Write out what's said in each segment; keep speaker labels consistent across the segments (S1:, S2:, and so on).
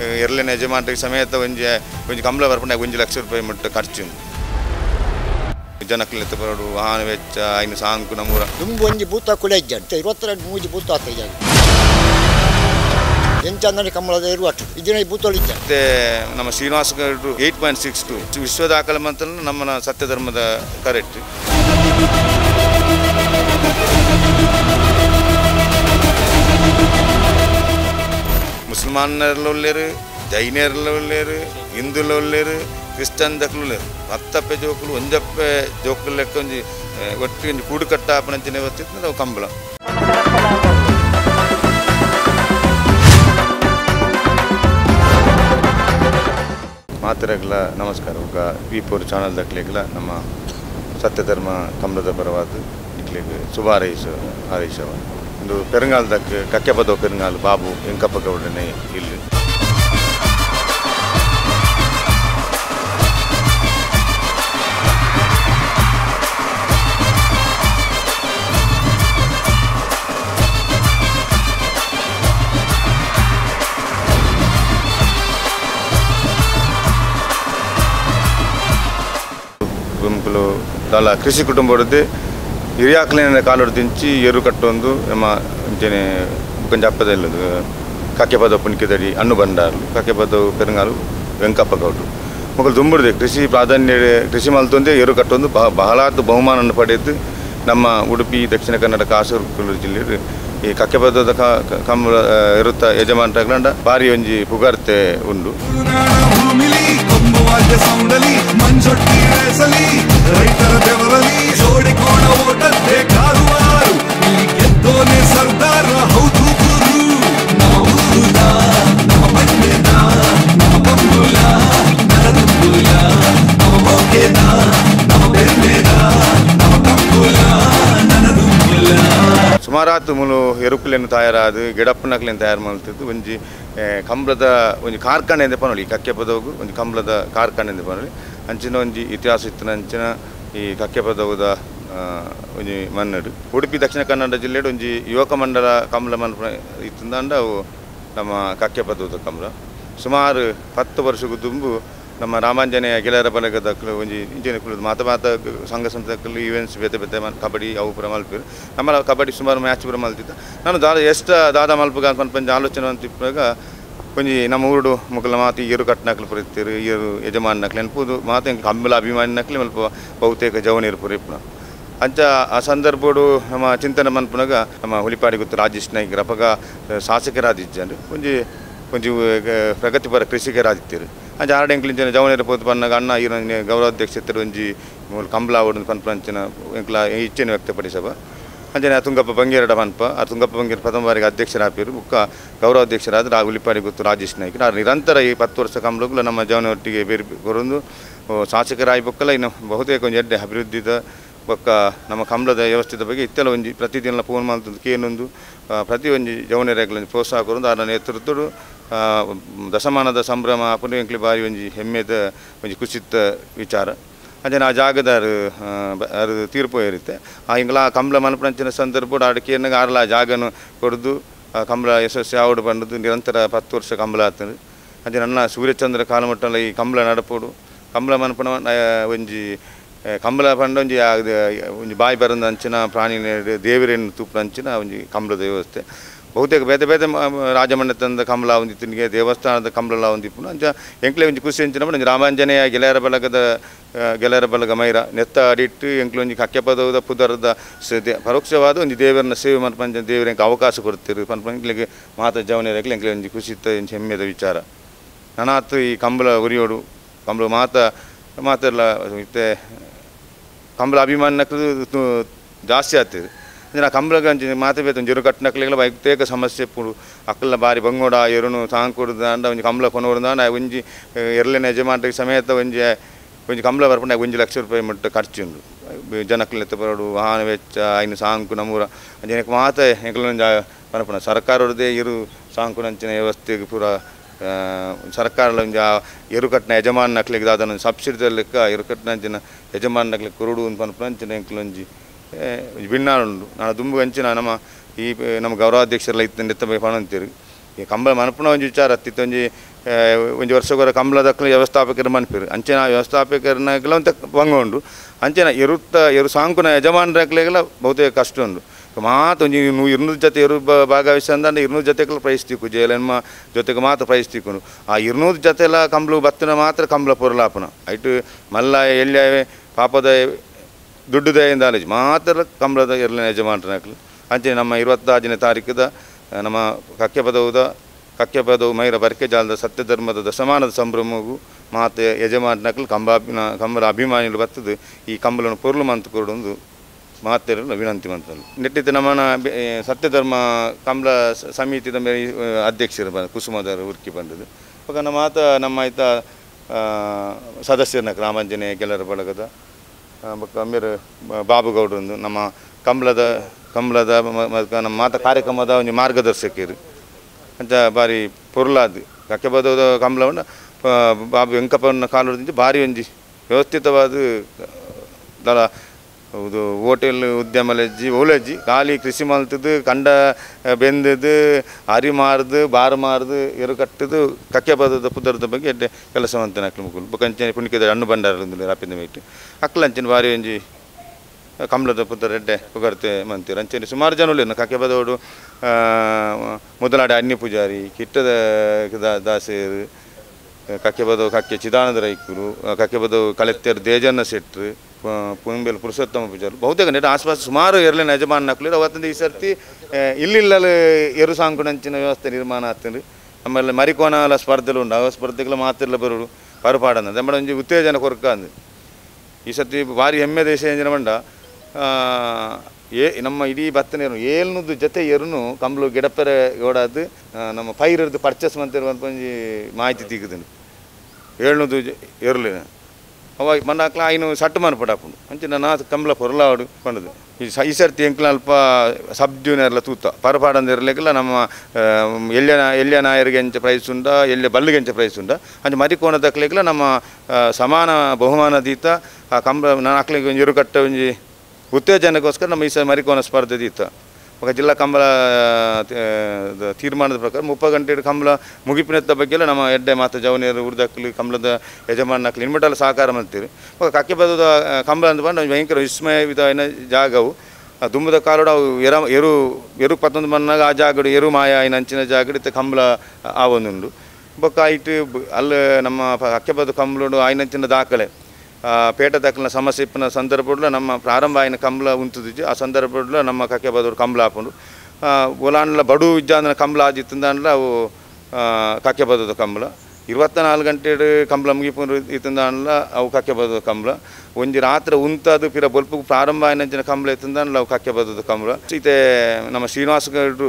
S1: ಎರಡನೇ ಯಜಮಾನರಿಗೆ ಸಮೇತ ಒಂಜಿ ಕಂಬಳ ಬರ್ಪಣೆ 1 ಲಕ್ಷ ರೂಪಾಯಿ ಮಟ್ಟ ಖರ್ಚು ಜನಕ್ಕೆ ಎತ್ತಪಡು ವಾಹನ ವೆಚ್ಚ ಐನು ಸಾಂಕು ನಮ್ಮೂರ
S2: ದುಂಬು ಒಂಜಿ ಬೂತ ಕುಲೆ ಇಜ್ಜಂತೆ 22 ಮೂಜಿ ಬೂತ ಆಗ್ತದೆ ಎಂಚಂದನೆ ಕಂಬಳದ ಇರುವಟ್ಟು ಇದನ್ನ ಬೂತೋಳಿ ಇಜ್ಜ
S1: ಮತ್ತೆ ನಮ್ಮ ಶ್ರೀನಿವಾಸ ಗೌಡ್ರು 8.62 ವಿಶ್ವ ದಾಖಲೆ ಮಂತಲ್ಲ ನಮ್ಮ ಸತ್ಯ ಧರ್ಮದ ಕರೆಕ್ಟ್ ಮುಸಲ್ಮಾನರಲ್ಲೂ ಉಳ್ಳೇರು ಜೈನರಲ್ಲೂ ಉಳ್ಳೇರು ಹಿಂದೂಲು ಉಳ್ಳೇರು ಕ್ರಿಶ್ಚಿಯನ್ ದಕ್ಕಲು ಉಳ್ಳೇರು 10 ಜೋಕುಲು 1 ಜೋಕುಲು ಲೆಕ್ಕ ಒಂಜಿ ಒಟ್ಟು ಒಂದು ಕೂಡು ಕಟ್ಟಾಪನಂಚಿನ ಗೊತ್ತಿತ್ತು ನಾವು ಕಂಬಳ ಮಾತರೆಗಳ ನಮಸ್ಕಾರ ವಿ4 ಚಾನಲ್ ದಕ್ಲೆಗಳ ನಮ್ಮ ಸತ್ಯಧರ್ಮ ಕಂಬಳದ ಪರವಾದ ಇಕ್ಲಿಗೆ ಶುಭ ಹಾರೈಸವ ಒಂದು ಪೆರಂಗಾಲದಕ್ಕೆ ಕಕ್ಕೆಪದವ ಪೆರಂಗಾಲು ಬಾಬು ವೆಂಕಪ್ಪ ಗೌಡನೇ ಇಲ್ಲಿ ಗುಂಪುಲು ದಾಲ ಕೃಷಿ ಕುಟುಂಬದ್ದು ಹಿರಿಯಾಕ್ಲಿನ ಕಾಲೋಡು ದಿಂಚಿ ಏರು ಕಟ್ಟೊಂದು ನಮ್ಮ ಇಂಚನೆ ಕೊಂಚ ಹಪ್ಪದಲ್ಲದು ಕಕ್ಕೆಪದ ಪುಣಿಕೆದಡಿ ಅಣ್ಣು ಬಂಡಾರು ಕಕ್ಕೆಪದ ಪೆರಂಗಾಲು ವೆಂಕಪ್ಪ ಗೌಡ್ರು ಮಕ್ಕಳು ದುಂಬುಡಿದೆ ಕೃಷಿ ಪ್ರಾಧಾನ್ಯ ಕೃಷಿ ಮಲ್ತೊಂದೇ ಏರು ಕಟ್ಟೊಂದು ಬಹಳಾದ ಬಹುಮಾನವನ್ನು ಪಡೆದು ನಮ್ಮ ಉಡುಪಿ ದಕ್ಷಿಣ ಕನ್ನಡ ಕಾಸರಗೋಡು ಜಿಲ್ಲೆ ಈ ಕಕ್ಕೆಪದದ ಕಂಬಳ ಇರುತ್ತ ಯಜಮಾನರಾಗ್ಲಂಡ ಭಾರಿ ಒಂಜಿ ಪುಗಾರ್ತೆ ಉಂಡು ರೈತರ ಬೆವರಲಿ ಜೋಡಿ ಕೋಣ ಓಟದ್ದೇ ಕಾರುವಾರು ಇಲ್ಲಿ ಗೆದ್ದೋನೆ ಸರ್ದಾರ ಹೌದು ಗುರು ನಮ್ಮ ಊರುದ ನಮ್ಮ ಮಂಡ್ಯದ ನಮ್ಮ ಕಂಬುಲ ನರದುಂಬುಲ ನಮ್ಮ ಮೋಕೆದ ನಮ್ಮ ಬೆರ್ಮೆದ ನಮ್ಮ ಕಂಬುಲ ನರದುಂಬುಲ ಸುಮಾರಾತು ಮುಲು ಎರುಕುಲೆನ್ನು ತಯಾರಾದು ಗಿಡಪ್ಪನಕ್ಲೆನ್ನು ತಯಾರು ಮಾಡ್ತಿದ್ದು ಒಂಜಿ ಕಂಬಳದ ಒಂಜಿ ಕಾರ್ಖಾನೆ ಎಂದೇ ಪನೊಲಿ ಕಕ್ಕೆಪದವು ಒಂಜಿ ಕಂಬಳದ ಕಾರ್ಖಾನೆ ಎಂದೇ ಪನೊಲಿ ಅಂಚಿನ ಒಂಜಿ ಇತಿಹಾಸ ಇತ್ತಿನ ಅಂಚಿನ ಈ ಕಕ್ಕೆಪದವುದ ಒಂಜಿ ಮನ್ನಡು ಉಡುಪಿ ದಕ್ಷಿಣ ಕನ್ನಡ ಜಿಲ್ಲೆಡು ಒಂಜಿ ಯುವಕ ಮಂಡಲ ಕಂಬಳ ಮನ್ಪುನ ಇತ್ತಂದ ಅವು ನಮ್ಮ ಕಕ್ಕೆಪದವುದ ಕಂಬಳ ಸುಮಾರು 10 ವರ್ಷಕ್ಕೂ ತುಂಬು ನಮ್ಮ ರಾಮಾಂಜನೇಯ ಗೆಳೆಯರ ಬಲಗದಕ್ಕಲು ಒಂಜಿ ಇಂಚಿನ ಕುಳಿದು ಮಾತ ಸಂಘ ಸಂಸ್ಥೆಗಳು ಈವೆಂಟ್ಸ್ ಬೇತೆ ಕಬಡ್ಡಿ ಅವು ಪುರ ಮಲ್ಪರು ನಮ್ಮ ಕಬಡ್ಡಿ ಸುಮಾರು ಮ್ಯಾಚ್ ಪುರ ಮಲ್ತಿದ್ದ ನಾನು ಎಷ್ಟು ದಾದ ಮಲ್ಪಗ ಅನ್ಕೊಂಡು ಆಲೋಚನೆ ಅಂತಿಪ್ಪಾಗ ಒಂಜಿ ನಮ್ಮ ಊರು ಮುಕ್ಕಲ ಮಾತು ಏರು ಕಟ್ಟನಕ್ಲು ಪುರಿತೀರು ಏರು ಯಜಮಾನಕ್ಲು ನೆನಪುದು ಮಾತು ಕಂಬಳ ಅಭಿಮಾನಿನಕ್ಲೆ ಮಲ್ಪ ಬಹುತೇಕ ಜವನೀರು ಪುರಿಪುನ ಅಂಚ ಆ ಸಂದರ್ಭಡು ನಮ್ಮ ಚಿಂತನೆ ಮನ್ಪುನಾಗ ನಮ್ಮ ಹುಲಿಪಾಡಿ ಗೊತ್ತು ರಾಜೇಶ್ ನಾಯ್ಕ ರಪಗ ಶಾಸಕರಾದಿಜ್ಜಂಡು ಒಂಜಿ ಪ್ರಗತಿಪರ ಕೃಷಿಕರಾದಿತ್ತೀರು ಅಂಚ ಆರಡೆಂಕ್ಲಿಂಚಿನ ಜವನೀರು ಪೋತು ಪನ್ನಾಗ ಅಣ್ಣ ಈ ಗೌರವಾಧ್ಯಕ್ಷರು ಒಂಜಿ ಕಂಬಳ ಓಡು ಪನ್ಪಂಚಿನ ಎಂಕ್ಲ ಇಚ್ಛೆಯನ್ನು ವ್ಯಕ್ತಪಡಿಸಬ ಅಂಜನೆ ತುಂಗಪ್ಪ ಬಂಗೇರಡ ಮನ್ಪ ಆ ತುಂಗಪ್ಪ ಬಂಗೇರ ಪ್ರಥಮ ಬಾರಿಗೆ ಅಧ್ಯಕ್ಷರಾಪಿರು ಬುಕ್ಕ ಗೌರವಾಧ್ಯಕ್ಷರಾದ ಹುಲಿಪಾಡಿ ಗೊತ್ತು ರಾಜೇಶ್ ನಾಯ್ಕ ನಿರಂತರ ಈ 10 ವರ್ಷ ಕಂಬಳಗಳು ನಮ್ಮ ಜವನ ಒಟ್ಟಿಗೆ ಬೇರೆ ಕೊರೊಂದು ಶಾಸಕರಾಯಿ ಬೊಕ್ಕಲ್ಲ ಇನ್ನು ಬಹುತೇಕ ಒಂದು ಎಡ್ಡೆ ಅಭಿವೃದ್ಧಿದ ಬೊಕ್ಕ ನಮ್ಮ ಕಂಬಳದ ವ್ಯವಸ್ಥೆದ ಬಗ್ಗೆ ಇತ್ತೆಲ್ಲ ಒಂಜಿ ಪ್ರತಿದಿನ ಫೋನ್ ಮಾಡ್ತದ್ದು ಕೇನೊಂದು ಪ್ರತಿ ಒಂಜಿ ಜವನರೇಗಲ ಪ್ರೋತ್ಸಾಹ ಕೊರೊಂದು ಅದರ ನೇತೃತ್ವಡು ದಶಮಾನದ ಸಂಭ್ರಮ ಪುನಃ ಎಂಕ್ಲಿ ಬಾರಿ ಒಂಜಿ ಹೆಮ್ಮೆದ ಒಂಜಿ ಕುಸಿತ ವಿಚಾರ ಅಂಜನೆ ಆ ಜಾಗದಾರು ಅದು ತೀರ್ಪು ಇರುತ್ತೆ ಆ ಇಂಗ್ಲ ಕಂಬಳ ಮನಪಂಚಿನ ಸಂದರ್ಭ ಅಡಕೆಯನ್ನಾಗ ಆರ್ಲ ಆ ಜಾಗನು ಕೊಡ್ದು ಕಂಬಳ ಯಶಸ್ವಿ ಆವಡು ಬಂದದ್ದು ನಿರಂತರ 10 ವರ್ಷ ಕಂಬಳ ಆಗ್ತದೆ ಅಂಜೆ ನನ್ನ ಸೂರ್ಯಚಂದ್ರ ಕಾಲಮಟ್ಟಲ್ಲ ಈ ಕಂಬಳ ನಡಪೋಡು ಕಂಬಳ ಮನಪನ ಒಂಜಿ ಕಂಬಳ ಪಂಡ ಒಂಜಿ ಬಾಯಿ ಬರಂದ ಅಂಚಿನ ಪ್ರಾಣಿ ದೇವರೇನು ತೂಪು ಅಂಚಿನ ಒಂಜಿ ಕಂಬಳದ ವ್ಯವಸ್ಥೆ ಬಹುತೇಕ ಬೇತೆ ರಾಜಮಂಡತಂದ ಕಂಬಳ ಒಂದಿತ್ತಿನಿಗೆ ದೇವಸ್ಥಾನದ ಕಂಬಳ ಒಂದಿಪ್ಪು ಅಂಚ ಎಂಕ್ಲೆ ಒಂಜಿ ಖುಷಿ ಅಂಚಿನ ಒಂಜಿ ರಾಮಾಂಜನೇಯ ಗೆಳೆಯರ ಬಲಗ ಮೈರ ನೆತ್ತ ಅಡಿಟ್ಟು ಎಂಕ್ಲೆ ಒಂಜಿ ಕಕ್ಕೆಪದದ ಪುದರದ ಪರೋಕ್ಷವಾದ ಒಂಜಿ ದೇವರನ್ನ ಸೇವೆ ಮನ್ಪಂಚ ದೇವರ ಎಂಕ್ ಅವಕಾಶ ಕೊಡ್ತಿರು ಪನ್ಪಂಕ್ಲೆಗೆ ಮಾತ ಜವನೇರಕ್ಲೆ ಎಂಕ್ಲೆ ಒಂಜಿ ಖುಷಿತ ಒಂಜಿ ಹೆಮ್ಮೆದ ವಿಚಾರ ನನಾತು ಈ ಕಂಬಳ ಉರಿಯೋಡು ಕಂಬಳ ಮಾತೆಲ್ಲ ಮತ್ತೆ ಕಂಬಳ ಅಭಿಮಾನಕ್ಕೂ ಜಾಸ್ತಿ ಆಗ್ತದೆ ಅಂದರೆ ಆ ಕಂಬಳ ಅಂಚಿನ ಮಾತೆ ಬೇತ ಒಂದು ಜರು ಕಟ್ಟನಕ್ಲೆಲ್ಲ ಬಹುತೇಕ ಸಮಸ್ಯೆ ಪುಡು ಅಕ್ಕಲ ಬಾರಿ ಬಂಗೋಡ ಎರುನು ತಾಂಕೊಡುದ ಅಂಡ ಒಂಜಿ ಕಂಬಳ ಕೊನೋಡುದ ಒಂಜಿ ಎರಡನೇ ಯಜಮಾನರಿಗೆ ಸಮೇತ ಒಂಜಿ ಕಂಬಳ ಬರ್ಪಣೆ 1 ಲಕ್ಷ ರೂಪಾಯಿ ಮಟ್ಟ ಖರ್ಚು ಉಂಡು ಜನಕ್ಲೆ ಎತ್ತಪಡು ವಾಹನ ವೆಚ್ಚ ಐನು ಸಾಂಕು ನಮ್ಮೂರ ಜನಕ್ಕೆ ಮಾತ ಎಂಕ್ಲೊಂದು ಬರ್ಪಣ ಸರ್ಕಾರದೇ ಇರು ಸಾಂಕು ನಂಚಿನ ವ್ಯವಸ್ಥೆಗೆ ಪೂರ ಸರ್ಕಾರ ಒಂಜಿ ಎರುಕಟ್ಟಿನ ಯಜಮಾನಕ್ಲಿಗೆ ಅದನ್ನು ಸಬ್ಸಿಡಿ ಲೆಕ್ಕ ಎರುಕಟ್ಟಿನ ಯಜಮಾನಕ್ಲಿಗೆ ಕುರುಡು ಪನ್ಪಂಚಿನ ಎಂಕ್ಲೊಂಜಿ ಭಿನ್ನಾಳು ಉಂಡು ನಾನು ದುಂಬು ಹಂಚಿನ ನಮ್ಮ ಈ ನಮ್ಮ ಗೌರವಾಧ್ಯಕ್ಷರೆಲ್ಲ ಇತ್ತು ನೆತ್ತ ಪಣ ಅಂತೀರಿ
S3: ಈ ಕಂಬಳ ಮನಪುನ ಒಂಜಿ ವಿಚಾರ ಹತ್ತಿತ್ತು ಒಂಜಿ ವರ್ಷಗೊರ ಕಂಬಳದಕ್ಕಲು ವ್ಯವಸ್ಥಾಪಕರು ಮನ್ಪೇರು ಅಂಚೆನ ವ್ಯವಸ್ಥಾಪಕರನಾಗಲ ಅಂತ ಬಂಗೊಂಡು ಅಂಚೆನ ಎರು ಸಾಂಕುನ ಯಜಮಾನರಾಗಲಿಗೆಲ್ಲ ಬಹುತೇಕ ಕಷ್ಟ ಉಂಡು ಮಾತು ಒಂಜಿ 200 ಜೊತೆ ಎರು ಭಾಗವಹಿಸಂದ್ರೆ 200 ಜೊತೆಗೆಲ್ಲ ಪ್ರೈಸ್ ತಿಕ್ಕು ಜೇಲನ್ಮ ಜೊತೆಗೆ ಮಾತ್ರ ಪ್ರೈಸ್ ತಿಕ್ಕೊಂಡು ಆ 200 ಜೊತೆಲ್ಲ ಕಂಬಳು ಬತ್ತಿನ ಮಾತ್ರ ಕಂಬಳ ಪೊರಲಾಪನ ಐಟು ಮಲ್ಲ ಎಲ್ಲಿ ಪಾಪದ ದುಡ್ಡು ದಯಿಂದ ಆಲೋಚಿ ಮಾತ್ರ ಕಂಬಳದ ಎರಡನೇ ಯಜಮಾನರಾಗಲಿ ಅಂಚೆ ನಮ್ಮ 26ನೇ ತಾರೀಕದ ನಮ್ಮ ಕಕ್ಕೆಪದವು ಮೈರ ಬರ್ಕೆ ಜಾಲದ ಸತ್ಯಧರ್ಮದ ದಶಮಾನದ ಸಂಭ್ರಮಗೂ ಮಾತೆ ಯಜಮಾನಕಲು ಕಂಬಳ ಅಭಿಮಾನಿಗಳು ಬರ್ತದೆ ಈ ಕಂಬಳನ್ನು ಪೊರ್ಲು ಮಂತು ಕೊಡೊಂದು ಮಾತೆರಲ್ಲ ವಿನಂತಿ ಮಂತಲು ನೆಟ್ಟಿತ್ತು ನಮ್ಮನ ಸತ್ಯಧರ್ಮ ಕಂಬಳ ಸಮಿತಿದ ಮೇಲೆ ಅಧ್ಯಕ್ಷರು ಬಂದ ಕುಸುಮದವರು ಉರ್ಕಿ ಬಂದದ್ದು ಇವಾಗ ನಮ್ಮ ಆಯ್ತ ಸದಸ್ಯರನ್ನ ರಾಮಾಂಜನೇಯ ಗೆಲ್ಲರ ಬಳಗದ ಮೇರೆ ಬಾಬುಗೌಡರು ನಮ್ಮ ಕಂಬಳದ ನಮ್ಮ ಮಾತ ಕಾರ್ಯಕ್ರಮದ ಒಂದು ಮಾರ್ಗದರ್ಶಕರು ಅಂತ ಬಾರಿ ಪೊರ್ಲಾದು ಕಕ್ಕೆಬದ ಕಂಬಳವನ್ನು ಬಾಬು ವೆಂಕಪ್ಪನ ಕಾಲದಿಂದ ಭಾರಿ ಒಂಜಿ ವ್ಯವಸ್ಥಿತವಾದ ದಳ ಇದು ಹೋಟೆಲ್ ಉದ್ಯಮಲೆಜ್ಜಿ ಓಲೆಜ್ಜಿ ಖಾಲಿ ಕೃಷಿ ಮಲ್ತದ್ದು ಕಂಡ ಬೆಂದದ್ದು ಅರಿ ಮಾರ್ದು ಬಾರು ಮಾರ್ದು ಎರು ಕಟ್ಟದು ಕಕ್ಕೆಬದ ಪುದರದ ಬಗ್ಗೆ ಎಡ್ಡೆ ಕೆಲಸವಂತನ ಅಕ್ಲು ಮುಗುಲು ಬೊಕಂಚನೆ ಪುಣಿಕೆದ ಹಣ್ಣು ಭಂಡಾರ ರಾಪಿಂದ ಮೇಟು ಅಕ್ಲಂಚನೆ ಭಾರಿ ಒಂಜಿ ಕಂಬಳದ ಪುತ್ರ ಎಡ್ಡೆ ಪುಗರ್ತೆ ಮಂತೀರು ಅಂಚನೆ ಸುಮಾರು ಜನಗಳು ಕಕ್ಕೆಬದೋಡು ಮೊದಲಾಡೆ ಅನ್ಯ ಪೂಜಾರಿ ಕಿಟ್ಟದ ದಾಸೇರು ಕಕ್ಕೆಬದವು ಕಕ್ಕೆ ಚಿದಾನಂದ ರೈಕರು ಕಕ್ಕೆಬದವು ಕಲೆಕ್ಟರ್ ದೇಜನ್ನ ಶೆಟ್ರು ಪುಂಬೇಲು ಪುರುಷೋತ್ತಮ ಪೂಜಾರು ಬಹುತೇಕ ನೆಟ್ಟು ಆಸ್ಪಾಸ್ ಸುಮಾರು ಎರಲಿನ ಯಜಮಾನ ಹಾಕ್ಲಿರು ಅವತ್ತಿಂದ ಈ ಸರ್ತಿ ಇಲ್ಲಿಲ್ಲಲು ಎರು ಸಾಂಕುನಂಚಿನ ವ್ಯವಸ್ಥೆ ನಿರ್ಮಾಣ ಆಗ್ತದೆ ಆಮೇಲೆ ಮರಿಕೋನಾಲ ಸ್ಪರ್ಧೆಲು ಉಂಡು ಆ ಸ್ಪರ್ಧೆಗಳು ಮಾತಿರ್ಲ ಬರೋರು ಪರಪಾಡಂದ ನಮ್ಮ ಒಂಜಿ ಉತ್ತೇಜನ ಕೊರಕ ಅಂದು ಈ ಸರ್ತಿ ಭಾರಿ ಹೆಮ್ಮೆ ದೇಶ ಎಂಜಿನ ಮಂಡ ನಮ್ಮ ಇಡೀ ಬತ್ತನೇರು 700 ಜೊತೆ ಎರುನು ಕಂಬಳು ಗಿಡಪೆರೆ ಓಡಾದು ನಮ್ಮ ಪೈರದ್ದು ಪರ್ಚೇಸ್ ಮಂತಿರುವಂತ ಒಂಜಿ ಮಾಹಿತಿ ತೆಗೆದನು 700 ಎರುಲಿನ ಅವಾಗ ಮನ್ನಾಕ್ಲ ಐನು ಸಟ್ಟು ಮನ್ಪಡಾಪುಂಡು ಅಂಚಿನ ನಾ ಕಂಬಳ ಪೊರಲಾಡು ಕೊಂಡದು ಈ ಸರ್ತಿ ಎಂಕ್ಲ ಅಲ್ಪ ಸಬ್ ಜೂನಿಯರ್ಲ ತೂತ ಪರಪಾಡಂದಿರಲಿಕ್ಕೆಲ್ಲ ನಮ್ಮ ಎಲ್ಯ ನಾಯರಿಗೆ ಎಂಚ ಪ್ರೈಸ್ ಉಂಡ ಎಲ್ಯ ಬಲ್ಲಿಗೆ ಎಂಚ ಪ್ರೈಸ್ ಉಂಡ ಅಂಚೆ ಮರಿಕೋಣ ದಕ್ಲಿಕ್ಕೆಲ್ಲ ನಮ್ಮ ಸಮಾನ ಬಹುಮಾನ ದೀತ ಆ ಕಂಬಳ ನಾನು ಹಾಕ್ಲಿಕ್ಕೆ ಒಂಜಿ ಇರುಕಟ್ಟ ಒಂಜಿ ಉತ್ತೇಜನಕ್ಕೋಸ್ಕರ ನಮ್ಮ ಈ ಮರಿಕೋನ ಸ್ಪರ್ಧೆ ದೀತ ఒక ಜಿಲ್ಲಾ ಕಂಬಳ ತೀರ್ಮಾನದ ಪ್ರಕಾರ 30 ಗಂಟೆ ಕಂಬಳ ಮುಗಿಪಿನತ್ತ ಬಗ್ಗೆಲ್ಲ ನಮ್ಮ ಎಡ್ಡೆ ಮಾತು ಜವನಿಯರು ಉರ್ದಕ್ಕಲಿ ಕಂಬಳದ ಯಜಮಾನಕ್ಲಿ ಇನ್ಮಟಲ್ಲ ಸಹಕಾರ ಮಾಡ್ತೀರಿ ಕಕ್ಕೆಬದ ಕಂಬಳ ಅಂತ ಬಂದು ಭಯಂಕರ ವಿಸ್ಮಯವಿಧವಾದ ಜಾಗವು ದುಂಬದ ಕಾಲೋಡ ಅವು ಎರು 11 ಮನ್ನಾಗ ಆ ಜಾಗಡು ಎರು ಮಾಯ ಐನ ಅಂಚಿನ ಜಾಗಡು ಕಂಬಳ ಆವೊಂದುಂಡು ಬೊಕ್ಕ ಐಟು ಅಲ್ಲಿ ನಮ್ಮ ಕಕ್ಕೆಬದ ಕಂಬಳಡು ಆಯ್ನಂಚಿನ ದಾಖಲೆ ಪೇಟ ದಾಖಲಿನ ಸಮಸ್ಯೆ ಇಪ್ಪಿನ ಸಂದರ್ಭದಲ್ಲಿ ನಮ್ಮ ಪ್ರಾರಂಭ ಆಯ್ನ ಕಂಬಳ ಉಂಟುದಿಜ್ಜಿ ಆ ಸಂದರ್ಭದಲ್ಲಿ ನಮ್ಮ ಕಕ್ಕೆಬದವರು ಕಂಬಳ ಹಾಕೊಂಡು ಒಲಾನ್ಲ ಬಡು ಇಜ್ಜಾಂದ್ರ ಕಂಬಳ ಆದಿತ್ತಂದಾಂಡ್ಲ ಅವು ಕಕ್ಕೆಬದದ ಕಂಬಳ 24 ಗಂಟೆ ಕಂಬಳ ಮುಗಿಪುಂಡು ಇತ್ತಂದಾಂಡ್ಲ ಅವು ಕಕ್ಕೆಬದದ ಕಂಬಳ ಒಂಜಿ ರಾತ್ರಿ ಉಂತದು ಪಿರ ಬೊಲ್ಪು ಪ್ರಾರಂಭ ಆಯ್ನಂಚಿನ ಕಂಬಳ ಇತ್ತಂದಾಂಡ್ಲ ಅವು ಕಕ್ಕೆಬದದ ಕಂಬಳ ಈತೆ ನಮ್ಮ ಶ್ರೀನಿವಾಸ ಗೌಡ್ರು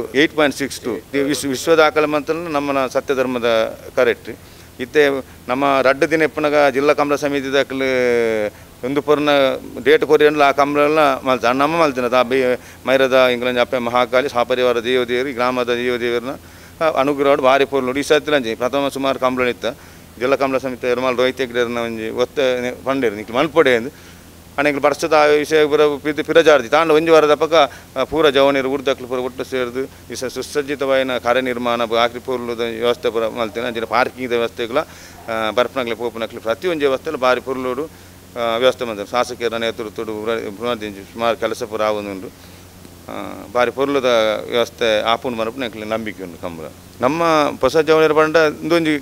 S3: 8.62 ವಿಶ್ವ ದಾಖಲೆ ಮಂತಲ್ಲ ನಮ್ಮ ಸತ್ಯಧರ್ಮದ ಕರೆಕ್ಟ್ ಇತ್ತೆ ನಮ್ಮ ರಡ್ಡು ದಿನ ಇಪ್ಪನಾಗ ಜಿಲ್ಲಾ ಕಂಬಳ ಸಮಿತಿ ದಾಖಲೆ ಒಂದು ಪೂರ್ಣ ಡೇಟ್ ಕೊರಿಯನ್ಲ ಆ ಕಂಬಳೆಲ್ಲ ಮಲ್ತ ನಮ್ಮ ಮಲ್ತಿನದ ಮೈರದ ಇಂಗ್ಲೆಂಡ್ ಅಪ್ಪೆ ಮಹಾಕಾಲಿ ಸಹಪರಿವಾರ ದೇವದೇವರು ಗ್ರಾಮದ ದೇವದೇವರನ್ನ ಅನುಗ್ರಹ ಭಾರಿ ಪೂರ್ಣ ಈ ಸರ್ತಿಲಂಜಿ ಪ್ರಥಮ ಸುಮಾರು ಕಂಬಳ ಇತ್ತ ಜಿಲ್ಲಾ ಕಂಬಳ ಸಮಿತಿ ಎರ್ಮಾಲ್ ರೋಹಿತೆಗ್ರನ್ನ ಒಂಜಿ ಒತ್ತ ಪಂಡೇರು ನಿಕ್ಲು ಮಲ್ಪೊಡೆ ಎಂದು ಅನೇಕ ವರ್ಷದ ವಿಷಯ ಪಿರಜಾರ್ದಿ ತಾಂಡ ಒಂಜಿ ವಾರದ ಪಕ್ಕ ಪೂರ ಜವನಿರು ಊರ್ದಕ್ಲು ಪೂರ ಒಟ್ಟು ಸೇರಿದು ಈ ಸುಸಜ್ಜಿತವಾದ ಕಾರ್ಯನಿರ್ಮಾಣ ಆಕ್ರಿ ಪೂರ್ಲದ ವ್ಯವಸ್ಥೆ ಪೂರ ಮಲ್ತೇನೆ ಅಂಚಿನ ಪಾರ್ಕಿಂಗ್ ವ್ಯವಸ್ಥೆಗಳ ಬರ್ಪನಕ್ಲಿ ಪೋಪನಕ್ಲಿ ಪ್ರತಿಯೊಂದು ವ್ಯವಸ್ಥೆಲ್ಲ ಭಾರಿ ಪೂರ್ಲೋಡು ವ್ಯವಸ್ಥೆ ಮಾಡ್ತಾರೆ ಶಾಸಕರ ನೇತೃತ್ವಡು ಸುಮಾರು ಕೆಲಸ ಪೂರ ಆವೊಂದುಂಡು ಭಾರಿ ಪೊರ್ಲದ ವ್ಯವಸ್ಥೆ ಆಪುಂಡು ಮರಪು ನಂಗೆ ನಂಬಿಕೆ ಉಂಟು ಕಂಬಳ ನಮ್ಮ ಹೊಸ ಜವನಿರು ಬಂಡ ಇಂದೊಂದು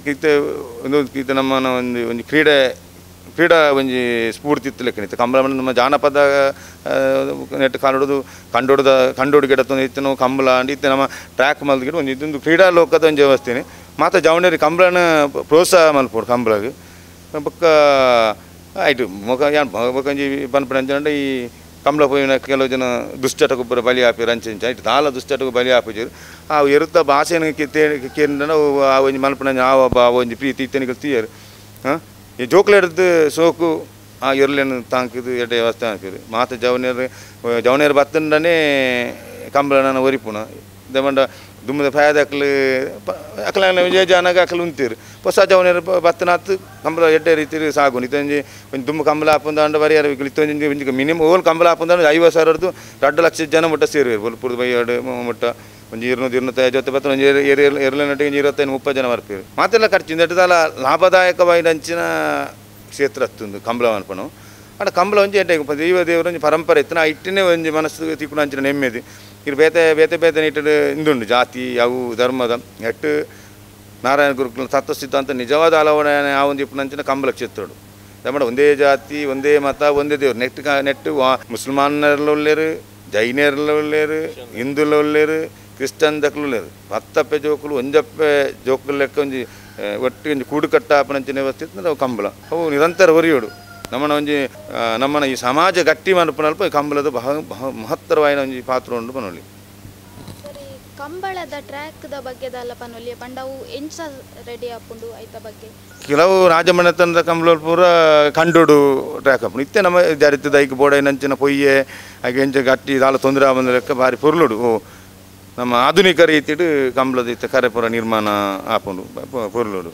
S3: ಕೀತೆ ನಮ್ಮ ಒಂದು ಕ್ರೀಡಾ ಒಂಜಿ ಸ್ಫೂರ್ತಿ ಇತ್ತು ಲೆಕ್ಕನಿತ್ತು ಕಂಬಳ ನಮ್ಮ ಜಾನಪದ ನೆಟ್ಟು ಕಂಡೋಡು ಗಿಡ ಇತ್ತು ನಾವು ಕಂಬಳ ಅಂಡ್ ಇತ್ತು ನಮ್ಮ ಟ್ರ್ಯಾಕ್ ಮಲ್ದ ಗಿಡ ಒಂದು ಇದೊಂದು ಕ್ರೀಡಾ ಲೋಕದ ಒಂದು ವ್ಯವಸ್ಥೆನೆ ಮಾತ್ರ ಜವನಿಯರು ಕಂಬಳನ ಪ್ರೋತ್ಸಾಹ ಮಲ್ಪೋಡು ಕಂಬಳಗೆ ಬೊಕ್ಕ ಆಯಿತು ಮುಖ ಬೊಕ್ಕಂಜಿ ಪನ್ಪಡೆ ಅಂಚಂಡ ಈ ಕಂಬಳ ಪೋಯಿನ ಕೆಲವು ಜನ ದುಶ್ಚಟಗೊಬ್ಬರ ಬಲಿ ಹಾಪಿರು ಅಂಚೆ ಆಯ್ತು ತಾಲ ದುಶ್ಚಟಗೂ ಬಲಿ ಹಾಪಿಜರು ಆ ಎರುತ್ತ ಭಾಷೆನ ಕೇಂದ್ರ ಆ ಒಂಜಿ ಮಲ್ಪನ ಆ ಒಂಜಿ ಪ್ರೀತಿ ಇತ್ತನಿಗೆ ತೀಯರು ಹಾಂ ಈ ಜೋಕ್ಲೆಡ್ದು ಸೋಕು ಆ ಎರ್ಲೇನು ತಾಂಕಿದು ಎಡ್ಡೆ ವ್ಯವಸ್ಥೆ ಹಾಕಿರು ಮಾತ ಜವನಿಯರು ಬತ್ತಂಡನೇ ಕಂಬಳನ ಒರಿಪುಣ ದಮಂಡ ದುಮ್ಮದ ಫಾಯದ ಅಕ್ಲ ವಿಜಯ ಜಾನಾಗ ಅಕ್ಲು ಉಂತೀರು ಹೊಸ ಜವನಿಯರು ಬತ್ತನಾತ್ ಕಂಬಳ ಎಡ್ಡೆ ರೀತಿ ಸಾಗುನು ಇತ್ತೊಂಜಿ ಒಂದು ದುಮ್ಮ ಕಂಬಳ ಹಾಪುಂದಾಂಡ ಬರಿಯಾರ ಇತ್ತೊಂಜಿ ಒಂಜಿ ಮಿನಿಮಮ್ ಓಲ್ ಕಂಬಳ ಹಾಪುಂದಾಂಡ 50,000 2 ಲಕ್ಷ ಜನ ಮುಟ್ಟ ಸೇರುವರು ಬೊಲ್ಪುರದ ಬೈಯಾಡು ಮುಟ್ಟ ಒಂದು 200-250 ಜೊತೆ ಬತ್ತ ಒಂದು ಎರಲನಟ್ಟಿಗೆ 25-30 ಜನ ಬರ್ಪೇರು ಮಾತೆಲ್ಲ ಖರ್ಚು ಇಂದೆಟ್ಟದಲ್ಲ ಲಾಭದಾಯಕವಾಗಿ ಅಂಚಿನ ಕ್ಷೇತ್ರ ಹತ್ತೊಂದು ಕಂಬಳ ಅನ್ಪಣವು ಅಡ ಕಂಬಳ ಒಂಜಿ ಎಂಟೆ ದೇವರು ಒಂಜಿ ಪರಂಪರೆ ಇತ್ತು ನಾ ಇಟ್ಟಿನೇ ಒಂಜಿ ಮನಸ್ಸು ತಿಕ್ಕೊಂಡು ಅಂಚಿನ ನೆಮ್ಮದಿ ಇದು ಬೇತೆ ಇಟ್ಟು ಇಂದುಂಡು ಜಾತಿ ಅವು ಧರ್ಮದ ಎಟ್ಟು ನಾರಾಯಣ ಗುರುಕುಲ ತತ್ವಸ್ಥಿತ ಅಂತ ನಿಜವಾದ ಅಳವಡೆ ಆ ಒಂದು ಇಪ್ಪು ಕಂಬಳ ಕ್ಷೇತ್ರಡು ನಮ್ಮ ಒಂದೇ ಜಾತಿ ಒಂದೇ ಮತ ಒಂದೇ ದೇವರು ನೆಟ್ಟು ಮುಸಲ್ಮಾನರೆಲ್ಲ ಒಳ್ಳೆಯರು ಜೈನರೆಲ್ಲ ಒಳ್ಳೆಯರು ಹಿಂದುಲ ಒಳ್ಳೆಯರು ಕ್ರಿಶ್ಚನ್ ದಕ್ಕಲು ಒಳ್ಳೆಯರು 10 ಜೋಕುಲು ಒಂಜಪ್ಪೆ ಜೋಕುಲು ಲೆಕ್ಕ ಒಂಜಿ ಒಟ್ಟು ಒಂಜಿ ಕೂಡುಕಟ್ಟ ಆಪನಂಚಿನ ವ್ಯವಸ್ಥೆ ಇತ್ತು ನಾವು ಕಂಬಳ ಅವು ನಿರಂತರ ಹೊರಿಯೋಡು ನಮ್ಮನ ಈ ಸಮಾಜ ಗಟ್ಟಿ ಮನಪನಲ್ಪ ಕಂಬಳದ ಮಹತ್ತರವಾದ ಒಂಜಿ ಪಾತ್ರ ಉಂಡು ಪನೊಲಿ
S4: ಕಂಬಳದ ಟ್ರ್ಯಾಕ್ದ ಬಗ್ಗೆದಲ್ಲ ಪನೊಲಿ ಪಂಡವು ಎಂಚ ರೆಡಿ ಆಪುಂಡು ಐತ ಬಗ್ಗೆ
S3: ಕೆಲವು ರಾಜಮನೆತನದ ಕಂಬಳ ಪೂರ ಕಂಡುಡು ಟ್ರ್ಯಾಕ್ ಆಪುಂಡು ಇತ್ತೆ ನಮ್ಮ ಜಾರಿತದ ಐಕ್ ಬೋಡ ನಂಚಿನ ಪೊಯ್ಯೆ ಹಾಗೆ ಎಂಚ ಗಟ್ಟಿ ದಾಲ ತೊಂದರೆ ಬಂದ ಲೆಕ್ಕ ಭಾರಿ ಪೊರ್ಲುಡು ನಮ್ಮ ಆಧುನಿಕ ರೀತಿಡು ಕಂಬಳದ ಇತ್ತೆ ಕರೆ ಪೂರ ನಿರ್ಮಾಣ ಆಪುಂಡು ಪೊರ್ಲುಡು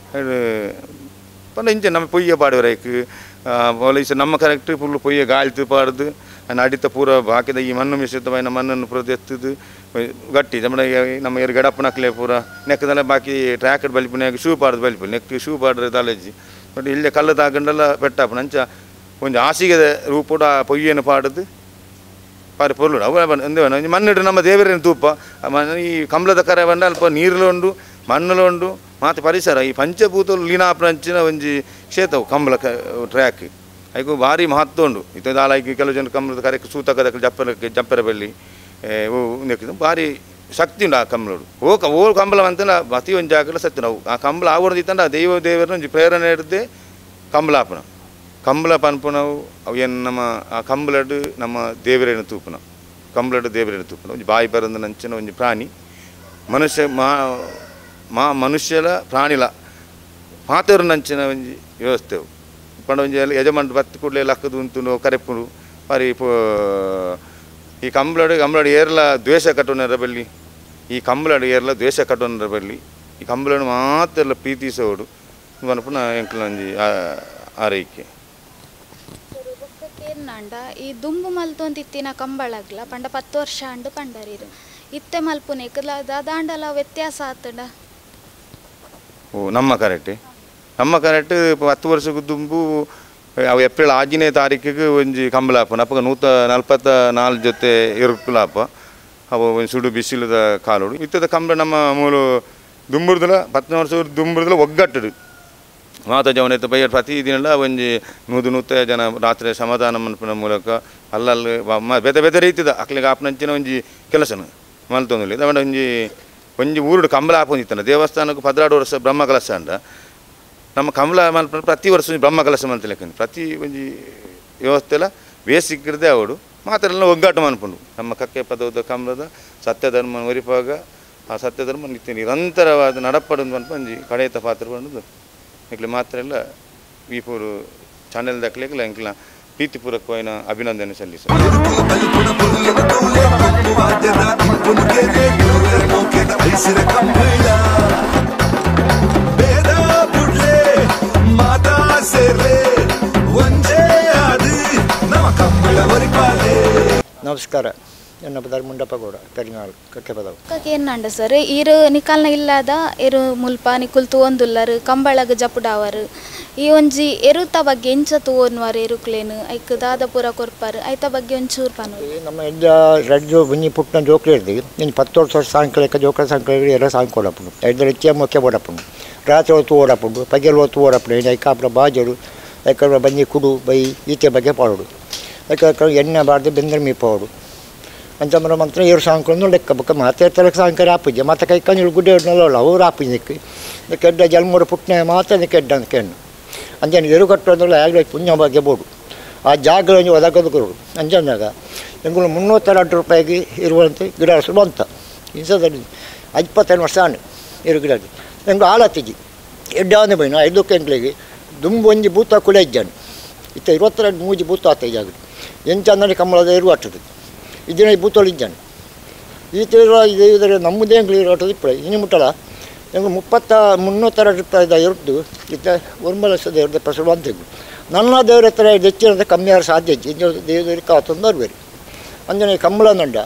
S3: ಪಂಡ ಇಂಚೆ ನಮ್ಮ ಪೊಯ್ಯ ಪಾಡುವರೈಕ್ ಪೊಲೀಸ್ ನಮ್ಮ ಕರೆಕ್ಟ್ ಫುಲ್ ಪೊಯ್ಯ ಗಾಳ್ತು ಪಾಡ್ದು ಅಡಿತ ಪೂರ ಬಾಕಿದ ಈ ಮಣ್ಣು ಮಿಶ್ರಿತವಾದ ಮಣ್ಣನ್ನು ಪೂರ ಎತ್ತದು ಗಟ್ಟಿ ನಮ್ಮ ಎರಡು ಗಡಪ್ಪನಕ್ಲೆ ಪೂರ ನೆಕ್ಕದಲ್ಲ ಬಾಕಿ ಟ್ರ್ಯಾಕ್ ಬಲಿಪಿನಾಗ ಶೂ ಪಾಡ್ದು ಬಲಿಪು ನೆಕ್ ಶೂ ಪಾಡ್ರೆ ತಲೆಜ್ಜಿ ಬಟ್ ಇಲ್ಲೇ ಕಲ್ಲು ತಾಗಂಡೆಲ್ಲ ಪೆಟ್ಟಾಪು ನಂಚ ಒಂದು ಹಾಸಿಗೆ ರೂಪುಡ ಪೊಯ್ಯನು ಪಾಡದು ಪಾರಿ ಪೊರ್ಲುಡು ಅವು ಒಂದೇ ಮಣ್ಣಿಡು ನಮ್ಮ ದೇವರೇನು ತೂಪ ಈ ಕಂಬಳದ ಕರೆ ಬಂಡ ಅಲ್ಪ ನೀರುಲು ಉಂಡು ಮಣ್ಣುಲು ಉಂಡು ಮತ್ತು ಪರಿಸರ ಈ ಪಂಚಭೂತಲು ಲೀನಾಪನಂಚಿನ ಒಂಜಿ ಕ್ಷೇತ್ರವು ಕಂಬಳ ಟ್ರ್ಯಾಕ್ ಐಕು ಭಾರಿ ಮಹತ್ವ ಉಂಡು ಇತ್ತದಾಲ ಐಕು ಕೆಲವು ಜನ ಕಂಬಳದ ಕರೆಕ್ಕೆ ಸೂತಕದ ಜಪ್ಪರ ಬೆಳ್ಳಿ ನೆಕ್ಕಿದ್ದು ಭಾರಿ ಶಕ್ತಿ ಉಂಡು ಆ ಕಂಬಳಡು ಓ ಕಂಬಳ ಅಂತಂದ್ರೆ ಅತಿ ಒಂದು ಜಾಗಲ ಸತ್ಯ ನಾವು ಆ ಕಂಬಳ ಆವರದಿತ್ತಂದ್ರೆ ಆ ದೇವರನ್ನ ಒಂಜಿ ಪ್ರೇರಣೆ ಹಿಡ್ದೆ ಕಂಬಳಾಪನ ಕಂಬಳ ಪನ್ಪುನವು ಅವು ಏನು ನಮ್ಮ ಆ ಕಂಬಳಡು ನಮ್ಮ ದೇವರೇನು ತೂಪನ ಕಂಬಳಡು ದೇವರೇನು ತೂಪನ ಒಂಜಿ ಬಾಯಿ ಬರಂದ ನಂಚಿನ ಒಂಜಿ ಪ್ರಾಣಿ ಮನುಷ್ಯಲ ಪ್ರಾಣಿಲ ಪಾತರು ನಂಚಿನ ಒಂಜಿ ವ್ಯವಸ್ಥೆವು ಪಂಡ ಒಂಜಿ ಯಜಮಾನ ಬತ್ತು ಕೂಡಲೇ ಲಕ್ಕದು ಉಂಟು ಕರೆಪುಡು ಪಾರಿ ಈ ಕಂಬಳಡು ಏರ್ಲ ದ್ವೇಷ ಕಟ್ಟೋನರ ಬಲ್ಲಿ ಈ ಕಂಬಳಡು ಏರ್ಲ ದ್ವೇಷ ಕಟ್ಟೋನರ ಬಲ್ಲಿ ಈ ಕಂಬಳಡು ಮಾತೆಲ್ಲ ಪ್ರೀತಿಸೋಡು ಪುನಃ ಎಂಕ್ಲ ಒಂಜಿ ಆರೈಕೆ
S4: ಏನಂಡ ಈ ದುಂಬು ಮಲ್ತೊಂದಿತ್ತಿನ ಕಂಬಳಗ್ಲ ಪಂಡ 10 ವರ್ಷ ಅಂಡು ಪಂಡರಿರು ಇತ್ತೆ ಮಲ್ಪುನೆ ದಾಂಡಲ ವ್ಯತ್ಯಾಸ ಆತಡ
S3: ನಮ್ಮ ಕರೆಕ್ಟ್ 10 ವರ್ಷಕ್ಕೆ ದುಂಬು ಅವು ಏಪ್ರಿಲ್ 6ನೇ ತಾರೀಕಿಗೆ ಒಂಜಿ ಕಂಬಳಾಪ ನಪ್ಪಗ 144 ಜೊತೆ ಇರುಕುಲಾಪ ಅವು ಒಂದು ಸುಡು ಬಿಸಿಲದ ಕಾಲೋಡು ಇತ್ತದ ಕಂಬಳ ನಮ್ಮ ಮೂಲು ದುಂಬುರ್ದಲ 10 ವರ್ಷ ದುಂಬುರ್ದಲ ಒಗ್ಗಟ್ಟಡು ಮಾತ ಜವನೈತೆ ಬೈಯ ಪ್ರತಿದಿನ ಒಂಜಿ 100 ಜನ ರಾತ್ರಿ ಸಮಾಧಾನ ಮನ್ಪನ ಮೂಲಕ ಅಲ್ಲಲ್ಲಿ ಬೇತೆ ರೀತಿದ ಅಕ್ಲಿಗೆ ಆಪನಂಚಿನ ಒಂಜಿ ಕೆಲಸನ ಮಲ್ತೊಂದಿಲ್ಲ ತಗೊಂಡು ಒಂಜಿ ಊರುಡು ಕಂಬಳ ಆಪೊಂದಿತ್ತನ ದೇವಸ್ಥಾನಕ್ಕೆ 16 ವರ್ಷ ಬ್ರಹ್ಮಕಲಶ ಅಂಡ ನಮ್ಮ ಕಂಬಳ ಮಲ್ಪನ ಪ್ರತಿ ವರ್ಷ ಬ್ರಹ್ಮಕಲಶ ಮಲ್ತಲೆಕ್ಕಂದು ಪ್ರತಿ ಒಂಜಿ ವ್ಯವಸ್ಥೆಲ್ಲ ಬೇಸಿಕ್ಕಿರದೆ ಅವಡು ಮಾತೆಲ್ಲ ಒಗ್ಗಾಟ ಮನ್ಪುಂಡು ನಮ್ಮ ಕಕ್ಕೆ ಪದದ ಕಂಬಳದ ಸತ್ಯಧರ್ಮ ಒರಿಪಾಗ ಆ ಸತ್ಯಧರ್ಮ ನಿತ್ಯ ನಿರಂತರವಾದ ನಡಪಡು ಮನ್ಪ ಒಂಜಿ ಕಡೆಯತ ಪಾತ್ರ ಬಂದು ಎಂಕ್ಲೆ ಮಾತ್ರ ಎಲ್ಲ ಈ ಪೂರು ಚಾನೆಲ್ ದಾಖಲೆಲ್ಲ ಎಂಕ್ಲ ಪ್ರೀತಿಪೂರ್ವಕವಾದ ಅಭಿನಂದನೆ ಸಲ್ಲಿಸ
S2: ನಮಸ್ಕಾರ ನನ್ನ ಪದಾರ್ ಮುಂಡಪ್ಪ ಗೌಡ ಪೆರಿನಾಳ್ ಕಕ್ಕೆ ಪದವು
S4: ಏನಂಡ ಸರ್ ಇರು ನಿಕಾಲ್ನ ಇಲ್ಲದ ಇರು ಮುಲ್ಪ ನಿಕುಲ್ತು ಒಂದುಲ್ಲರು ಕಂಬಳಗ ಜಪುಡಾವರು ಈ ಒಂಜಿ ಎರುತ ಬಗ್ಗೆ ಎಂಚ ತೋನ್ವಾರ ಎರುಕ್ಲೇನು ಐಕ್ ದಾದ ಪೂರ ಕೊರ್ಪಾರು ಐತ ಬಗ್ಗೆ ಒಂಚೂರು ಪನು
S2: ನಮ್ಮ ಎಡ್ಡ ರಡ್ಡು ಬುಂಜಿ ಪುಟ್ಟನ ಜೋಕ್ಲೆ ಇರ್ದಿ ಇನ್ನು 10 ವರ್ಷ ಸಾಯಂಕಾಲಕ್ಕೆ ಜೋಕಳ ಸಾಯಂಕಾಲ ಎಲ್ಲ ಸಾಂಗ್ ಕೊಡಪ್ಪು ಎಡ್ಡ ಹೆಚ್ಚೆ ಮೊಕ್ಕೆ ಓಡಪ್ಪು ರಾತ್ರಿ ಹೊತ್ತು ಓಡಪ್ಪು ಪಗೆಲ್ ಹೊತ್ತು ಓಡಪ್ಪು ಐಕ ಅಪ್ರ ಬಾಜರು ಯಾಕಂದ್ರೆ ಬಂಜಿ ಕುಡು ಬೈ ಈತೆ ಬಗ್ಗೆ ಪಾಡೋಡು ಯಾಕಂದ್ರೆ ಎಣ್ಣೆ ಬಾರ್ದು ಬೆಂದ್ರೆ ಮೀಪೋಡು ಅಂತ ಮಾತ್ರ 2 ಸಾಂಕ್ಕೊಂಡು ಲೆಕ್ಕ ಬಕ್ಕ ಮತ್ತೆ ತರಕ್ಕೆ ಸಾಯಂಕಾಲ ಆಪುಜೆ ಮತ್ತೆ ಕೈ ಕಂಜು ಗುಡ್ಡೆ ಹಿಡ್ನಲ್ಲ ಅವ್ರು ಆಪುಜಕ್ಕೆ ಕೆಡ್ಡ ಜಲ್ಮೂರು ಪುಟ್ಟನೆ ಮಾತ್ರ ಕೆಡ್ಡ ಅಂತ ಕೆಣ್ಣು ಅಂಜನ ಎರು ಕಟ್ಟೋದ್ರಲ್ಲ ಆಗಲೇ ಪುಣ್ಯ ಬಗ್ಗೆ ಬೋಡು ಆ ಜಾಗ ಒದಗದು ಅಂಜನಾಗ ಎಂಗಳು 360 ರೂಪಾಯಿಗೆ ಇರುವಂತೆ ಗಿಡ ಹಸು ಬಂತ ಇನ್ಸದಲ್ಲಿ 25 ವರ್ಷ ಆನೆ ಇರು ಗಿಡದ್ದು ಎಂಗಳು ಆಲತ್ತಿಜಿ ಎಡ್ಡಾನೆ ಬೈನ 5 ಎಂಟ್ಲಿಗೆ ದುಂಬು ಒಂಜಿ ಬೂತ ಕುಲೆ ಇದ್ದಾನೆ ಇತ್ತ 22 ಮೂಜಿ ಬೂತ ಆತ ಜಾಗ ಎಂಚಂದರೆ ಕಂಬಳದ ಇರುವಟ್ಟದು ಇದನ್ನ ಬೂತೋಳು ಇದ್ದಾನೆ ಇದರ ನಮ್ಮದೇ ಎಂಗ್ಳು ಇರೋಟದು ಇಪ್ಪಳೆ ಇನ್ನು ಮುಟ್ಟಲ್ಲ ಎಂಗಳು 360 ರೂಪಾಯಿದ ಇರುದ್ದು ಇತ್ತ 1 ಲಕ್ಷದ ಇರೋದು ಪಸಲು ಅಂತಿದ್ದು ನನ್ನ ದೇವ್ರ ಹತ್ರ ಹೆಚ್ಚಿನಂತೆ ಕಮ್ಮಿ ಆದ್ರೆ ಸಾಧ್ಯ ಇದ್ದು ದೇವರಿಗೆ ಕಾತೊಂದು ಬರ್ಬೇರಿ ಅಂಜನೆ ಕಂಬಳ ನಂಡ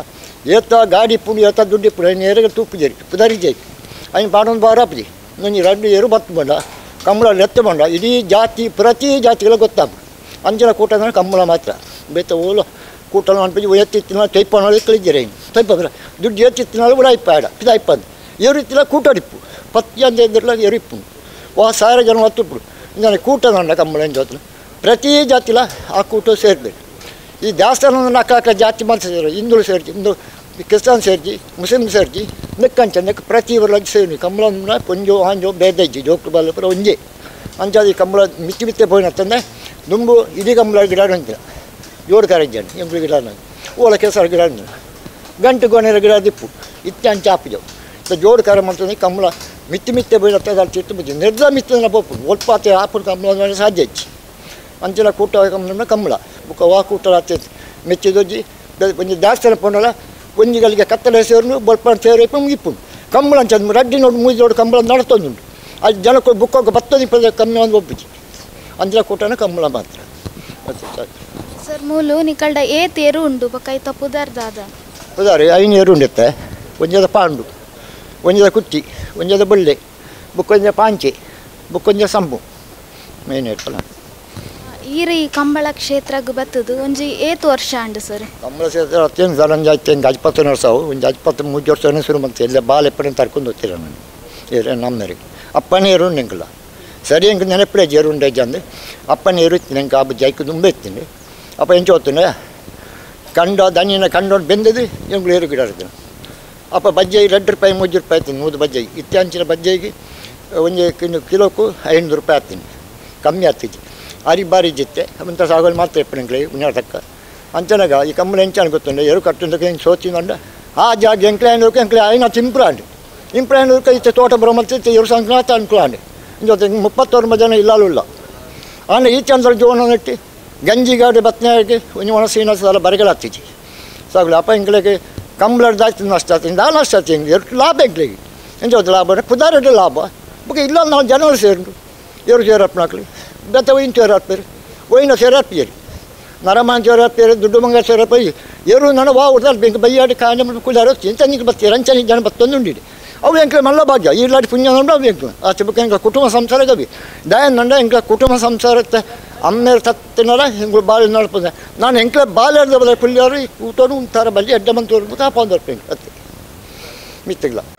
S2: ಏತ ಗಾಡಿ ಪುಡಿ ಏತ ದುಡ್ಡು ಪುಡಿ ಅಯ್ಯ ಏರಗ ತೂಪು ಜರಿ ಪುದರಿ ಜೈ ಅಯ್ಯ ಪಾಡೊಂದು ಬಾರ ಅಪ್ಪಜಿ ನಾನು ರಡ್ಡು ಏರು ಬತ್ತು ಬಂಡ ಕಂಬಳ ಎತ್ತ ಬಂಡ ಇಡೀ ಜಾತಿ ಪ್ರತಿ ಜಾತಿಗಳ ಗೊತ್ತಾಗ ಅಂಜನ ಕೂಟ ಅಂದ್ರೆ ಕಂಬಳ ಮಾತ್ರ ಬೇತ ಓಲು ಕೂಟ ಅನ್ಪಜಿ ಎತ್ತಿತ್ತಿನ ಟೈಪನಲ್ಲಿ ಕಳಿದ್ದೀರಿ ಟೈಪ್ ಅಂದ್ರೆ ದುಡ್ಡು ಎತ್ತಿತ್ತಿನಾಳು ಕೂಡ ಇಪ್ಪಾಡ ಪಿದ ಇಪ್ಪದು ಏರಿತ್ತಿಲ್ಲ ಕೂಟಡಿಪ್ಪು ಪತ್ತಿ ಅಂತ ಇದ್ರಲ್ಲ ಎರಿಪ್ಪು ಸಾವಿರ ಜನ ಹತ್ತುಪ್ಪು ಇಂಜನ ಕೂಟ ನಂಡ ಕಂಬಳ ಜೊತೆ ಪ್ರತಿ ಜಾತಿಲ ಆ ಕೂಟ ಸೇರ್ಬೇಕು ಈ ದೇವಸ್ಥಾನ ನಾಲ್ಕು ಜಾತಿ ಮನುಷ್ಯರು ಹಿಂದೂ ಸೇರ್ತಿ ಹಿಂದೂ ಕ್ರಿಸ್ತಾನ್ ಸೇರ್ತಿ ಮುಸ್ಲಿಂ ಸೇರ್ತಿ ನೆಕ್ಕಂಚ ನೆಕ್ ಪ್ರತಿ ಊರಲ್ಲಿ ಸೇರಿ ಕಂಬಳ ಪೊಂಜೋ ಆಂಜೋ ಬೇದಜ್ಜಿ ಜೋಕು ಬಾಲಪುರ ಒಂಜೆ ಅಂಚಾದ ಈ ಕಂಬಳ ಮಿತ್ತಿ ಮಿತ್ತೆ ಪೋಯಿನತ್ತಂದ್ರೆ ದುಂಬು ಇಡೀ ಕಂಬಳ ಗಿಡ ಅಂತಿಲ್ಲ ಜೋಡು ಕಾರಜ್ಜಾನು ಎಂಬಳು ಗಿಡ ಓಲ ಕೆಸರ ಗಿಡ ಅಂದಿಲ್ಲ ಗಂಟು ಗೊನೆರ ಗಿಡ ದಿಪ್ಪು ಇತ್ಯಂಚ ಆಪಿಜವು ಜೋಡು ಕಾರ ಮಾಡ್ತಾನೆ ಕಂಬಳ ಮಿತ್ತಿ ಮಿತ್ತೆ ಪೋಯಿನತ್ತ ಅಲ್ಲಿ ಚಿತ್ತು ಬುದ್ಧಿ ನಿರ್ದ ಮಿತ್ತನ ಪೋಪು ಒಲ್ಪಾತೆ ಆಪುಡು ಕಂಬಳ ಸಾಧ್ಯ ಹೆಚ್ಚಿ ಅಂಚನ ಕೂಟ ಕಂಬಳ ಬುಕ್ಕ ವಾ ಕೂಟ ಆಗ್ತೈತಿ ಮೆಚ್ಚಿದೊಜ್ಜಿ ಒಂಜಿ ದೇವಸ್ಥಾನ ಪೋನಲ್ಲ ಒಂಜಿಗಳಿಗೆ ಕತ್ತಲೆ ಸೇರು ಬೊಲ್ಪ ಸೇರಿಪ್ಪು ಮುಗಿಪ್ಪು ಕಂಬಳ ಅಂಚ ರಡ್ಡಿ ನೋಡಿ ಮೂಜಿ ನೋಡಿ ಕಂಬಳ ನಡ್ತೊಂದುಂಟು ಅಲ್ಲಿ ಜನಕ್ಕೆ ಬುಕ್ಕೋಗ ಬತ್ತೊಂದು ಇಪ್ಪತ್ತು ಕಮ್ಮಿ ಒಂದು ಒಪ್ಪಿಜಿ ಅಂಚನ ಕೂಟನ ಕಂಬಳ ಮಾತ್ರ
S4: ಸರ್ ಮೂಲು ನಿಕಲ್ಡ ಏತ್ ಏರು ಉಂಡು ಬೊಕ್ಕ ಪುದರ್ದಾದ
S2: ಪುದಾರಿ ಐನು ಏರು ಉಂಡಿತ್ತೆ ಒಂಜದ ಪಾಂಡು ಒಂಜದ ಕುಚ್ಚಿ ಒಂಜದ ಬಳ್ಳೆ ಬುಕ್ಕೊಂಜ ಪಾಂಚೆ ಬುಕ್ಕೊಂಜ ಸಂಬು ಮೇನ್ ಏರ್ಪಲ್ಲ
S4: ಈರ ಈ ಕಂಬಳ ಕ್ಷೇತ್ರಕ್ಕೆ ಬತ್ತದು ಒಂಜಿ ಏತ್ ವರ್ಷ ಅಂಡು ಸರ್
S2: ಕಂಬಳ ಕ್ಷೇತ್ರ ಅತ್ತೇನು ಸರ್ ಒಂದು ಆಯ್ತು ಹೆಂಗೆ 20 ವರ್ಷವು ಒಂದು 23 ವರ್ಷ ಶುರು ಮಾಡ್ತೀವಿ ಎಲ್ಲ ಬಾಲ್ ಎಪ್ಪಡೆ ತರ್ಕೊಂಡು ಹೋಗ್ತೀರ ನಾನು ಏರ ನಮ್ಮನರಿಗೆ ಅಪ್ಪನೇ ಏರು ನೆಂಕಲ್ಲ ಸರಿ ಹೆಂಗೆ ನೆನಪಿಡೆ ಜೇರು ಉಂಡೆ ಅಂದೆ ಅಪ್ಪನೇ ಏರು ಇತ್ತು ನಂಗೆ ಹಬ್ಬ ಜೈಕು ತುಂಬ ಇರ್ತೀನಿ ಅಪ್ಪ ಎಂಚು ಹೋಗ್ತೀನಿ ಕಂಡು ದನಿನ ಕಂಡೋದು ಬೆಂದದು ಹೆಂಗೆ ಏರು ಗಿಡ ಇರ್ತೀನಿ ಅಪ್ಪ ಬಜ್ಜಾಯಿ 2 ರೂಪಾಯಿ 3 ರೂಪಾಯಿ ಆಯ್ತೀನಿ 100 ಬಜ್ಜಾಯಿ ಇತ್ಯಾಂಚಿನ ಬಜ್ಜಾಯಿಗೆ ಒಂದು ಕಿಲೋಕ್ಕೂ 500 ರೂಪಾಯಿ ಆಗ್ತೀನಿ ಕಮ್ಮಿ ಆಗ್ತೈತಿ ಅರಿ ಬಾರಿ ಜಿತ್ತೆ ಅಂತ ಸಾಗೋದು ಮಾತ್ರ ಎಪ್ಪಣೆಂಗ್ಳಿ ಉಣ್ಣಾಟಕ್ಕ ಅಂಚನಾಗ ಈ ಕಂಬಳ ಎಂಚಾನ ಗೊತ್ತುಂಡೆ ಎರು ಕಟ್ಟುಂದಕ್ಕೆ ಹಿಂಗೆ ಸೋತಿನಂಡ ಆ ಜಾಗ ಎಂಕ್ಲಾಂಡ್ರಿಗೆ ಎಂಕ್ಲೆ ಐನ ಇಂಪ್ರಾಂಡ್ ಇಂಪ್ರಾಂಡ್ರಿಗೆ ಇತ್ತೆ ತೋಟ ಬರೋಮಲ್ತಿ ಎರು ಸಂಕ್ರಾಂತ ಅನ್ಕೊಳಂಡೆ ಜೊತೆ 30 ಜನ ಇಲ್ಲಲ್ಲ ಆನೆ ಈ ಚಂದ್ರ ಜೋನ ನೆಟ್ಟಿ ಗಂಜಿಗಾಡಿ ಬತ್ನಾಗೆ ಒಂದು ಒಣಸೀನ ಸಲ ಬರಗಳಾಗ್ತಿಜಿ ಸಾಗಲು ಅಪ್ಪ ಎಂಕ್ಳಿಗೆ ಕಂಬಳ ಜಾಸ್ತಿ ನಷ್ಟ ಆಗ್ತೀನಿ ನಷ್ಟ ಆಗ್ತೀನಿ ಎರಡು ಲಾಭ ಎಂಕ್ಳಿಗೆ ಎಂಜೋದು ಲಾಭ ಪುದಾರಡೆ ಲಾಭ ಬುಕ್ಕ ಇಲ್ಲ ನಾವು ಜನರು ಸೇರು ಎರು ಸೇರಪ್ಪನಾಕ್ಲಿ ಬೆತ್ತ ಒಯ್ನು ಸೇರಾತ್ಪೇರಿ ಒಯ್ನ ಸೇರಾತ್ಪೇರಿ ನರಮಾನ್ ಸೇರಾತ್ಪೇರಿ ದುಡ್ಡು ಮಂಗ ಸೇರಪ್ಪಿ ಎರು ನನ್ನ ವಾ ಉಡ್ದಲ್ಲಿ ಬೆಂಕ ಬೈಯಾಡಿ ಕಾಂಜ ಕುದಾರ ಚಿಂತನಿಗೆ ಬತ್ತೀರಿ ಅಂಚನಿ ಜನ ಬತ್ತೊಂದುಂಡಿರಿ ಅವು ಎಂಕ್ಲೆ ಮಲ್ಲ ಭಾಗ್ಯ ಈಲಾಡಿ ಪುಣ್ಯ ನಂಡು ಅವು ಎಂಕ್ಲು ಆಚೆ ಬುಕ್ಕ ಎಂಕ ಕುಟುಂಬ ಸಂಸಾರ ಗವಿ ದಯನ್ ನಂಡ ಎಂಕ ಕುಟುಂಬ ಸಂಸಾರತ್ತೆ ಅಮ್ಮೇರು ತತ್ತಿನಾರ ಹೆಂಗೆ ಬಾಳೆ ನಡ್ಪದೆ ನಾನು ಎಂಕ್ಲೆ ಬಾಲ್ಯಾರ್ದ ಬದ ಪುಲ್ಯಾರು ಈ ಕೂಟೋನು ಒಂಥರ ಬಲ್ಲಿ ಎಡ್ಡ ಮಂತೂರು ತಾಪ ಒಂದು ಅತ್ತೆ ಮಿತ್ತಿಲ್ಲ